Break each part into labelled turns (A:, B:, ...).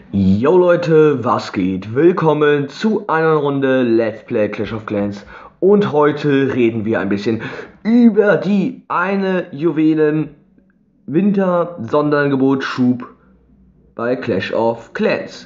A: Yo Leute, was geht? Willkommen zu einer Runde Let's Play Clash of Clans und heute reden wir ein bisschen über die eine Juwelen Winter Sonderangebot Schub bei Clash of Clans.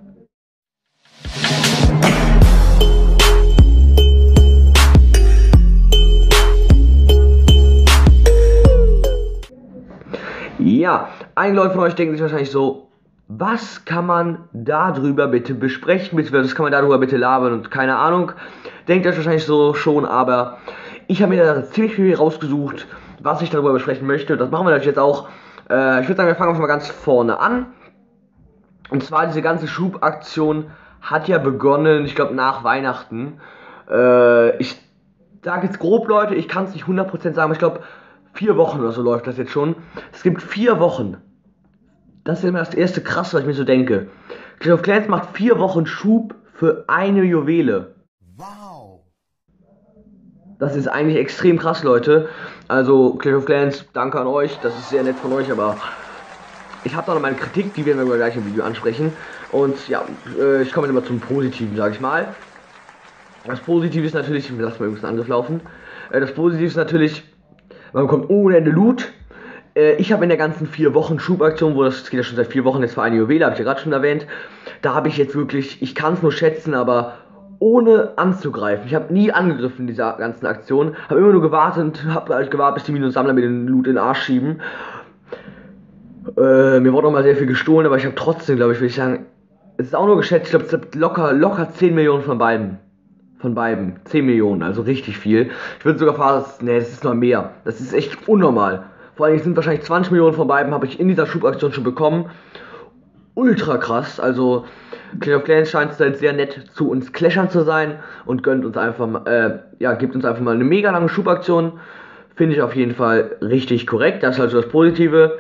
A: Ja, einige Leute von euch denken sich wahrscheinlich so, was kann man darüber bitte besprechen, beziehungsweise was kann man darüber bitte labern und keine Ahnung. Denkt euch wahrscheinlich so schon, aber ich habe mir da ziemlich viel rausgesucht, was ich darüber besprechen möchte. Das machen wir natürlich jetzt auch. Ich würde sagen, wir fangen einfach mal ganz vorne an. Und zwar diese ganze Schubaktion hat ja begonnen, ich glaube nach Weihnachten. Ich sage jetzt grob, Leute, ich kann es nicht 100% sagen, aber ich glaube 4 Wochen oder so läuft das jetzt schon. Es gibt 4 Wochen. Das ist immer das erste krass, was ich mir so denke. Clash of Clans macht 4 Wochen Schub für eine Juwele. Wow. Das ist eigentlich extrem krass, Leute. Also Clash of Clans, danke an euch. Das ist sehr nett von euch, aber ich habe da noch meine Kritik, die werden wir gleich im Video ansprechen. Und ja, ich komme jetzt mal zum Positiven, sage ich mal. Das Positive ist natürlich, lass mal übrigens einen Angriff laufen. Das Positive ist natürlich, man bekommt ohne Ende Loot. Ich habe in der ganzen 4 Wochen Schubaktion, wo das geht ja schon seit 4 Wochen jetzt für eine Juwele, habe ich ja gerade schon erwähnt, da habe ich jetzt wirklich, ich kann es nur schätzen, aber ohne anzugreifen. Ich habe nie angegriffen in dieser ganzen Aktion, habe immer nur gewartet, habe halt gewartet, bis die Minus-Sammler mir den Loot in den Arsch schieben. Mir wurde auch mal sehr viel gestohlen, aber ich habe trotzdem, glaube ich, würde ich sagen, es ist auch nur geschätzt, ich glaube, es gibt locker 10 Millionen von beiden. Von beiden. 10 Millionen, also richtig viel. Ich würde sogar fast, nee, das ist noch mehr. Das ist echt unnormal. Vor allem sind wahrscheinlich 20 Millionen von beiden, habe ich in dieser Schubaktion schon bekommen. Ultra krass, also Clash of Clans scheint halt sehr nett zu uns Clashern zu sein und gönnt uns einfach, gibt uns einfach mal eine mega lange Schubaktion. Finde ich auf jeden Fall richtig korrekt, das ist halt so das Positive.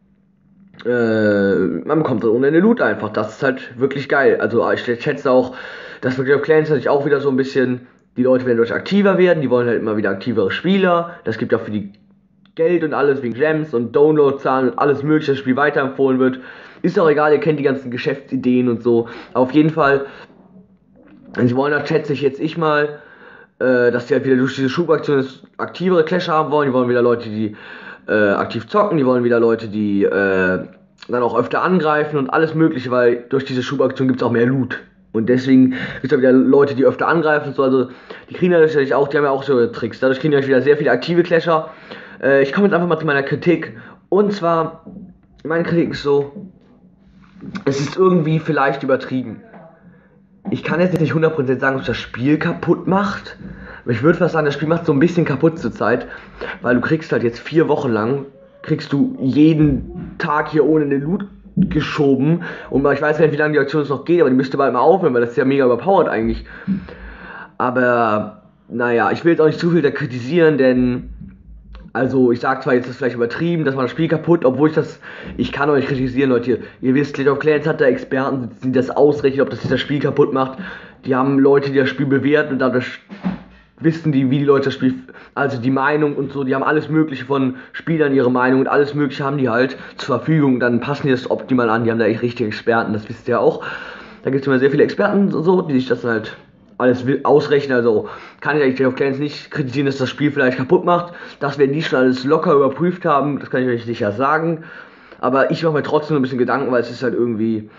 A: Man bekommt dann ohne Ende Loot einfach, das ist halt wirklich geil. Also ich schätze auch, dass bei Clash of Clans natürlich auch wieder so ein bisschen, die Leute werden durch aktiver werden, die wollen halt immer wieder aktivere Spieler, das gibt ja für die Geld und alles wegen Gems und Downloadzahlen und alles mögliche, das Spiel weiterempfohlen wird. Ist auch egal, ihr kennt die ganzen Geschäftsideen und so. Auf jeden Fall, sie wollen da, schätze ich mal, dass die halt wieder durch diese Schubaktion aktivere Clash haben wollen. Die wollen wieder Leute, die aktiv zocken, die wollen wieder Leute, die dann auch öfter angreifen und alles mögliche, weil durch diese Schubaktion gibt es auch mehr Loot. Und deswegen gibt es auch wieder Leute, die öfter angreifen und so. Also die kriegen natürlich auch, die haben ja auch so Tricks. Dadurch kriegen die wieder sehr viele aktive Clasher. Ich komme jetzt einfach mal zu meiner Kritik. Und zwar, meine Kritik ist so, es ist irgendwie vielleicht übertrieben. Ich kann jetzt nicht 100% sagen, dass das Spiel kaputt macht. Aber ich würde fast sagen, das Spiel macht so ein bisschen kaputt zur Zeit. Weil du kriegst halt jetzt 4 Wochen lang, kriegst du jeden Tag hier ohne den Loot geschoben. Und ich weiß nicht, wie lange die Aktion noch geht, aber die müsste bald mal aufhören, weil das ist ja mega überpowered eigentlich. Aber, naja, ich will jetzt auch nicht zu viel da kritisieren, denn also ich sag zwar, jetzt ist es vielleicht übertrieben, dass man das Spiel kaputt, obwohl ich kann euch kritisieren, Leute. Ihr wisst, Clash of Clans hat da Experten sitzen, die das ausrechnen, ob das Spiel kaputt macht. Die haben Leute, die das Spiel bewerten und dadurch wissen die, wie die Leute das Spiel, also die Meinung und so, die haben alles mögliche von Spielern, ihre Meinung und alles mögliche haben die halt zur Verfügung, dann passen die das optimal an, die haben da echt richtige Experten, das wisst ihr ja auch. Da gibt es immer sehr viele Experten und so, die sich das dann halt alles ausrechnen, also kann ich eigentlich Clash of Clans nicht kritisieren, dass das Spiel vielleicht kaputt macht. Das werden die schon alles locker überprüft haben, das kann ich euch sicher sagen. Aber ich mache mir trotzdem ein bisschen Gedanken, weil es ist halt irgendwie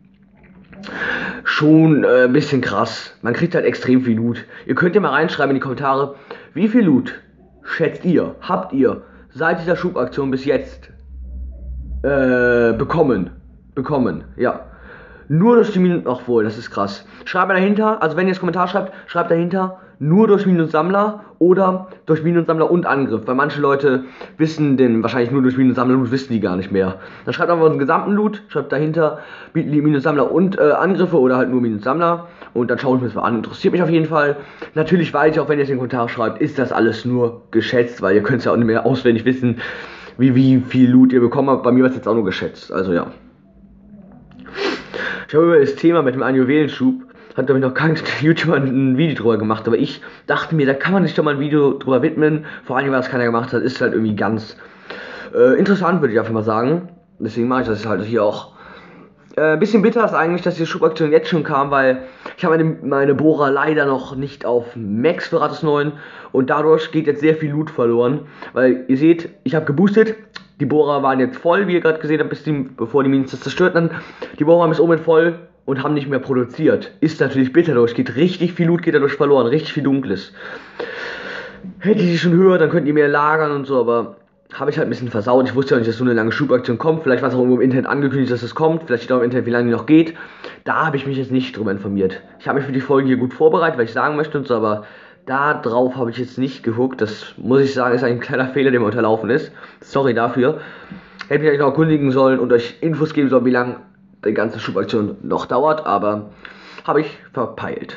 A: schon ein bisschen krass. Man kriegt halt extrem viel Loot. Ihr könnt ja mal reinschreiben in die Kommentare, wie viel Loot schätzt ihr, habt ihr seit dieser Schubaktion bis jetzt bekommen, ja. Nur durch die Minus, ach wohl, das ist krass. Schreibt mal dahinter, also wenn ihr das Kommentar schreibt, schreibt dahinter, nur durch Minus-Sammler oder durch Minus-Sammler und Angriff. Weil manche Leute wissen den wahrscheinlich nur durch Minus-Sammler Loot, wissen die gar nicht mehr. Dann schreibt einfach unseren gesamten Loot, schreibt dahinter Minus-Sammler und Angriffe oder halt nur Minus-Sammler. Und dann schaue ich mir das mal an. Interessiert mich auf jeden Fall. Natürlich weiß ich auch, wenn ihr es in den Kommentar schreibt, ist das alles nur geschätzt, weil ihr könnt es ja auch nicht mehr auswendig wissen, wie viel Loot ihr bekommen habt. Bei mir war es jetzt auch nur geschätzt, also ja. Ich habe über das Thema mit dem einen Juwelenschub, hat glaube ich noch kein YouTuber ein Video drüber gemacht, aber ich dachte mir, da kann man sich doch mal ein Video drüber widmen, vor allem, weil es keiner gemacht hat, ist halt irgendwie ganz interessant, würde ich einfach mal sagen. Deswegen mache ich das halt hier auch Ein bisschen bitter ist eigentlich, dass die Schubaktion jetzt schon kam, weil ich habe meine Bohrer leider noch nicht auf Max für Ratus 9 und dadurch geht jetzt sehr viel Loot verloren, weil ihr seht, ich habe geboostet, die Bohrer waren jetzt voll, wie ihr gerade gesehen habt, bevor die Minen das zerstörten. Die Bohrer waren bis oben voll und haben nicht mehr produziert. Ist natürlich bitter, dadurch geht richtig viel Loot geht dadurch verloren, richtig viel Dunkles. Hätte ich die schon höher, dann könnt ihr mehr lagern und so, aber habe ich halt ein bisschen versaut. Ich wusste ja nicht, dass so eine lange Schubaktion kommt. Vielleicht war es auch irgendwo im Internet angekündigt, dass es kommt. Vielleicht steht auch im Internet, wie lange die noch geht. Da habe ich mich jetzt nicht drüber informiert. Ich habe mich für die Folge hier gut vorbereitet, weil ich sagen möchte und so, aber da drauf habe ich jetzt nicht geguckt. Das muss ich sagen, ist ein kleiner Fehler, der mir unterlaufen ist. Sorry dafür. Hätte mich eigentlich noch erkundigen sollen und euch Infos geben sollen, wie lange die ganze Schubaktion noch dauert, aber habe ich verpeilt.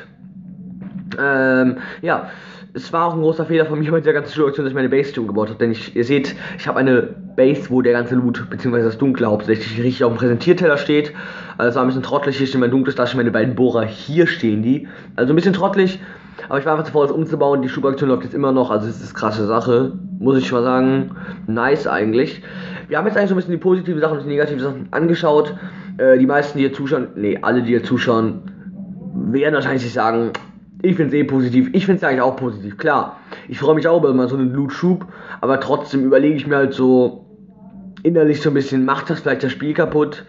A: Ja, es war auch ein großer Fehler von mir bei dieser ganzen Schubaktion, dass ich meine Base umgebaut habe, denn ihr seht, ich habe eine Base, wo der ganze Loot, beziehungsweise das Dunkle hauptsächlich richtig auf dem Präsentierteller steht. Also es war ein bisschen trottelig, hier steht mein dunkles, da stehen meine beiden Bohrer, hier stehen die. Also ein bisschen trottelig, aber ich war einfach zu faul, es umzubauen, die Schubaktion läuft jetzt immer noch, also es ist eine krasse Sache, muss ich mal sagen, nice eigentlich. Wir haben jetzt eigentlich so ein bisschen die positiven Sachen und die negativen Sachen angeschaut. Die meisten, die hier zuschauen, alle, die hier zuschauen, werden wahrscheinlich sich sagen, ich finde es eh positiv. Ich finde es eigentlich auch positiv. Klar, ich freue mich auch über mal so einen Loot-Schub, aber trotzdem überlege ich mir halt so innerlich so ein bisschen, macht das vielleicht das Spiel kaputt?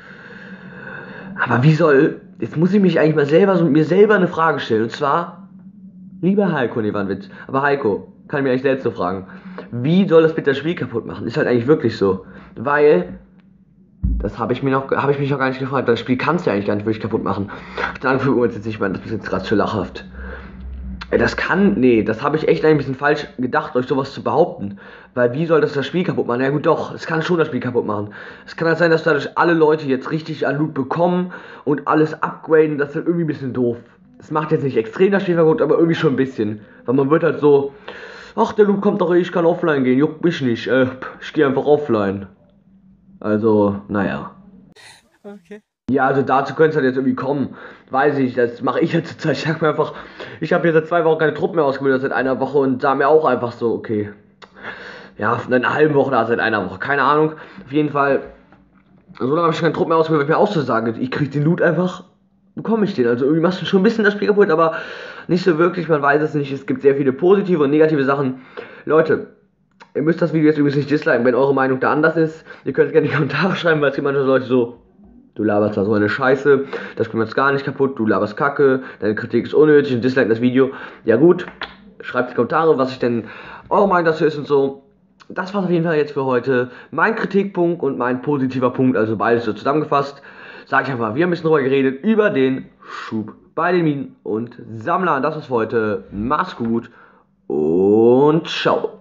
A: Aber jetzt muss ich mich eigentlich mal mir selber eine Frage stellen. Und zwar, lieber Heiko, nee, war ein Witz, aber Heiko, kann mir eigentlich selbst so fragen, wie soll das bitte das Spiel kaputt machen? Ist halt eigentlich wirklich so. Weil, das habe ich mich noch gar nicht gefragt, das Spiel kannst du ja eigentlich gar nicht wirklich kaputt machen. Dann fühlen wir uns jetzt nicht mehr, das ist jetzt gerade zu lachhaft. Das habe ich echt ein bisschen falsch gedacht, euch sowas zu behaupten. Weil wie soll das Spiel kaputt machen? Ja gut, doch, es kann schon das Spiel kaputt machen. Es kann halt sein, dass dadurch alle Leute jetzt richtig an Loot bekommen und alles upgraden, das ist halt irgendwie ein bisschen doof. Das macht jetzt nicht extrem das Spiel kaputt, aber irgendwie schon ein bisschen. Weil man wird halt so, ach, der Loot kommt doch, ich kann offline gehen, juckt mich nicht, ich gehe einfach offline. Also, naja.
B: Okay.
A: Ja, also dazu könnte es halt jetzt irgendwie kommen. Weiß ich, das mache ich jetzt zur Zeit. Ich sag mir einfach, ich habe hier seit 2 Wochen keine Truppen mehr ausgebildet, seit einer Woche und da mir auch einfach so, okay. Ja, von einer halben Woche da seit einer Woche, keine Ahnung. Auf jeden Fall, so lange habe ich keine Truppen mehr ausgebildet, weil ich mir auszusagen, ich kriege den Loot einfach, bekomme ich den. Also irgendwie machst du schon ein bisschen das Spiel kaputt, aber nicht so wirklich, man weiß es nicht. Es gibt sehr viele positive und negative Sachen. Leute, ihr müsst das Video jetzt übrigens nicht disliken, wenn eure Meinung da anders ist. Ihr könnt es gerne in die Kommentare schreiben, weil es gibt manche Leute so, du laberst da so eine Scheiße, das kommt jetzt gar nicht kaputt, du laberst Kacke, deine Kritik ist unnötig und dislike das Video. Ja gut, schreibt in die Kommentare, was ich denn eure Meinung dazu ist und so. Das war's auf jeden Fall jetzt für heute. Mein Kritikpunkt und mein positiver Punkt, also beides so zusammengefasst. Sag ich einfach, wir haben ein bisschen drüber geredet, über den Schub bei den Minen und Sammlern. Das war's für heute. Mach's gut und ciao.